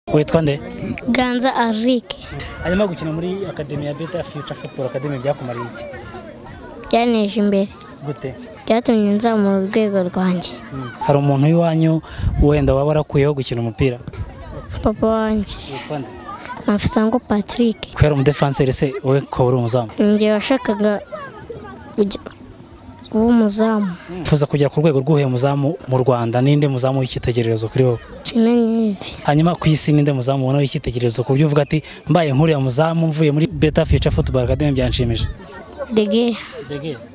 Witwa nde? Ganza Arike. Hanyuma gukina muri Academy ya Beta Future Football Academy byakumariye iki? Byaneje imbere. Gute? Byatumye nzamura urwego rwanjye. Hari umuntu w'iwanyu wenda waba warakuyeho gukina umupira? Papa wanjye. Witwa nde? Mafisango Patrick. Kwera umudefenseur se wowe ko uri umuzamu? Njye washakaga kuba umuzamu. Fuza kujya ku rwego rw'uhe muzamu mu Rwanda ninde muzamu w'ikitegererezo kuri wowe? Kimenyi ivi. Hanyuma ku isi ninde muzamu ubona w'ikitegererezo ku buryo uvuga ati mbaye nkuriya muzamu mvuye muri Beta Future Football Academy byanshimije? Dege. Dege.